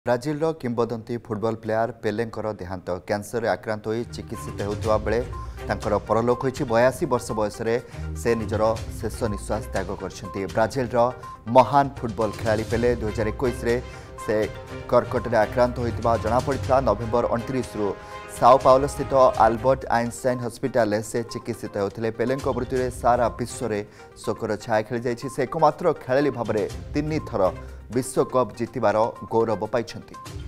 Brazil किंबदंती football player पेलेंकर देहांत कैंसर आक्रांत हो चिकित्सित होता बेले तांकर परलोक होइछि 82 वर्ष बयस से निजर शेष निश्वास त्याग कर ब्राजिल महान फुटबॉल खिलाड़ी पेले 2021 से कर्कट आक्रांत होता जमापड़ा। नवेम्बर 29 रु साओ पाउलो स्थित आल्बर्ट आइंस्टाइन हॉस्पिटल से चिकित्सित होते। पेलेंक मृत्यु सारा विश्व में शोकर छाया खेली जाइछि। से एकमात्र खेलाड़ी भाव में 3 थर विश्वकप जितबार गौरव पाइछन्ति।